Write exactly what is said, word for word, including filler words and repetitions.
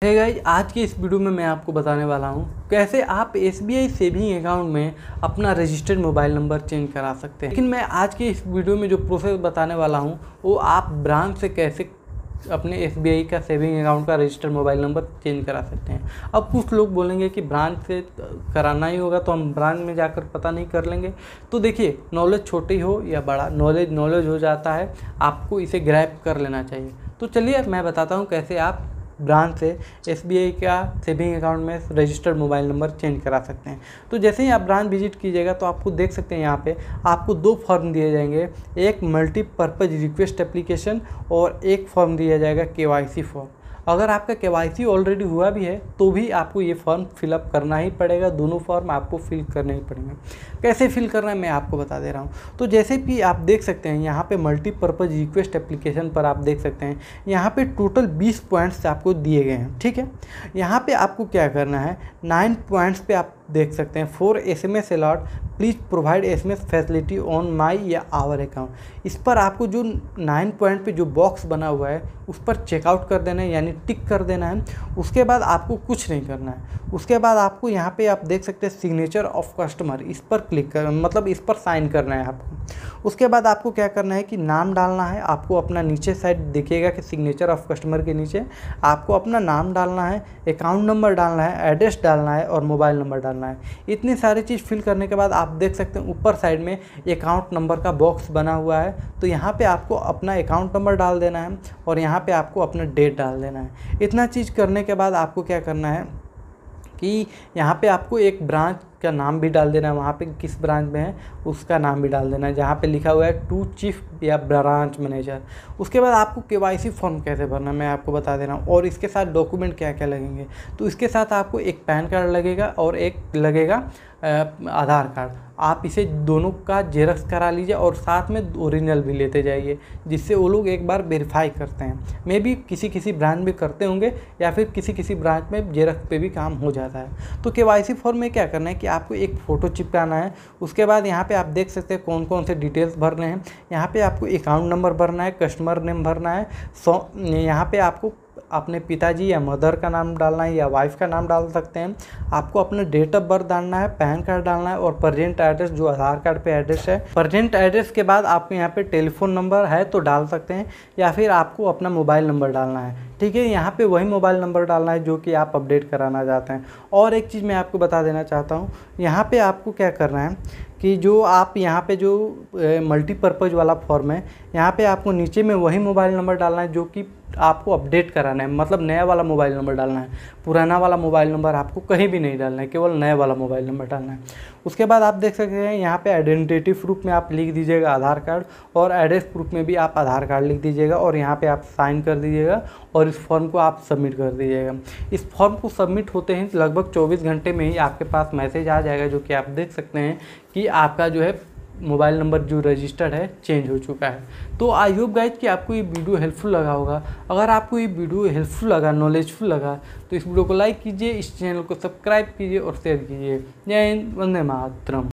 Hey guys, आज की इस वीडियो में मैं आपको बताने वाला हूं कैसे आप S B I saving account में अपना रजिस्टर्ड मोबाइल नंबर चेंज करा सकते हैं। लेकिन मैं आज की इस वीडियो में जो प्रोसेस बताने वाला हूं वो आप ब्रांच से कैसे अपने एस बी आई का सेविंग अकाउंट का रजिस्टर्ड मोबाइल नंबर चेंज करा सकते हैं। अब कुछ लोग बोलेंगे कि ब्रांच से कराना ही होगा तो हम ब्रांच में जाकर पता नहीं कर लेंगे। तो देखिए, नॉलेज छोटी हो या बड़ा, नॉलेज नॉलेज हो जाता है, आपको इसे ग्रैब कर लेना चाहिए। तो चलिए मैं बताता हूँ कैसे आप ब्रांच से एस बी आई का सेविंग अकाउंट में रजिस्टर्ड मोबाइल नंबर चेंज करा सकते हैं। तो जैसे ही आप ब्रांच विजिट कीजिएगा तो आपको देख सकते हैं यहाँ पे आपको दो फॉर्म दिए जाएंगे, एक मल्टीपर्पज़ रिक्वेस्ट एप्लीकेशन और एक फॉर्म दिया जाएगा के वाई सी फॉर्म। अगर आपका के वाई सी ऑलरेडी हुआ भी है तो भी आपको ये फॉर्म फिलअप करना ही पड़ेगा। दोनों फॉर्म आपको फिल करने ही पड़ेंगे। कैसे फिल करना है मैं आपको बता दे रहा हूँ। तो जैसे कि आप देख सकते हैं यहाँ पे मल्टीपर्पज़ रिक्वेस्ट एप्लीकेशन पर आप देख सकते हैं यहाँ पे टोटल बीस पॉइंट्स आपको दिए गए हैं। ठीक है, यहाँ पे आपको क्या करना है, नाइन पॉइंट्स पे आप देख सकते हैं for S M S allot please provide S M S facility on my या आवर अकाउंट। इस पर आपको जो नाइन पॉइंट पे जो बॉक्स बना हुआ है उस पर चेकआउट कर देना है, यानी टिक कर देना है। उसके बाद आपको कुछ नहीं करना है। उसके बाद आपको यहाँ पे आप देख सकते हैं सिग्नेचर ऑफ कस्टमर, इस पर क्लिक कर मतलब इस पर साइन करना है आपको। उसके बाद आपको क्या करना है कि नाम डालना है। आपको अपना नीचे साइड देखिएगा कि सिग्नेचर ऑफ कस्टमर के नीचे आपको अपना नाम डालना है, अकाउंट नंबर डालना है, एड्रेस डालना है और मोबाइल नंबर डालना है। इतनी सारी चीज़ फिल करने के बाद आप देख सकते हैं ऊपर साइड में अकाउंट नंबर का बॉक्स बना हुआ है। तो यहाँ पे आपको अपना अकाउंट नंबर डाल देना है और यहाँ पे आपको अपना डेट डाल देना है। इतना चीज़ करने के बाद आपको क्या करना है कि यहाँ पे आपको एक ब्रांच का नाम भी डाल देना है, वहाँ पे किस ब्रांच में है उसका नाम भी डाल देना है, जहाँ पे लिखा हुआ है टू चीफ या ब्रांच मैनेजर। उसके बाद आपको के वाई सी फॉर्म कैसे भरना है मैं आपको बता दे रहा हूँ और इसके साथ डॉक्यूमेंट क्या क्या लगेंगे। तो इसके साथ आपको एक पैन कार्ड लगेगा और एक लगेगा आधार कार्ड। आप इसे दोनों का जेरक्स करा लीजिए और साथ में ओरिजिनल भी लेते जाइए, जिससे वो लोग एक बार वेरीफाई करते हैं। मे भी किसी किसी ब्रांच में करते होंगे या फिर किसी किसी ब्रांच में जेरक्स पे भी काम हो जाता है। तो के वाई सी फॉर्म में क्या करना है कि आपको एक फ़ोटो चिपकाना है। उसके बाद यहाँ पे आप देख सकते हैं कौन कौन से डिटेल्स भरने हैं। यहाँ पे आपको अकाउंट नंबर भरना है, कस्टमर नेम भरना है, सो यहाँ पे आपको अपने पिताजी या मदर का नाम डालना है या वाइफ का नाम डाल सकते हैं। आपको अपना डेट ऑफ बर्थ डालना है, पैन कार्ड डालना है और प्रेजेंट एड्रेस जो आधार कार्ड पे एड्रेस है। प्रेजेंट एड्रेस के बाद आपको यहाँ पे टेलीफोन नंबर है तो डाल सकते हैं या फिर आपको अपना मोबाइल नंबर डालना है। ठीक है, यहाँ पे वही मोबाइल नंबर डालना है जो कि आप अपडेट कराना चाहते हैं। और एक चीज़ मैं आपको बता देना चाहता हूँ, यहाँ पे आपको क्या करना है कि जो आप यहाँ पे जो मल्टीपर्पज़ वाला फॉर्म है यहाँ पे आपको नीचे में वही मोबाइल नंबर डालना है जो कि आपको अपडेट कराना है, मतलब नया वाला मोबाइल नंबर डालना है। पुराना वाला मोबाइल नंबर आपको कहीं भी नहीं डालना है, केवल नया वाला मोबाइल नंबर डालना है। उसके बाद आप देख सकते हैं यहाँ पे आइडेंटिटी प्रूफ में आप लिख दीजिएगा आधार कार्ड और एड्रेस प्रूफ में भी आप आधार कार्ड लिख दीजिएगा और यहाँ पे आप साइन कर दीजिएगा और इस फॉर्म को आप सबमिट कर दीजिएगा। इस फॉर्म को सबमिट होते ही लगभग चौबीस घंटे में ही आपके पास मैसेज आ जाएगा, जो कि आप देख सकते हैं कि आपका जो है मोबाइल नंबर जो रजिस्टर्ड है चेंज हो चुका है। तो आई होप गाइज कि आपको ये वीडियो हेल्पफुल लगा होगा। अगर आपको ये वीडियो हेल्पफुल लगा, नॉलेजफुल लगा तो इस वीडियो को लाइक कीजिए, इस चैनल को सब्सक्राइब कीजिए और शेयर कीजिए। जय हिंद, वंदे मातरम।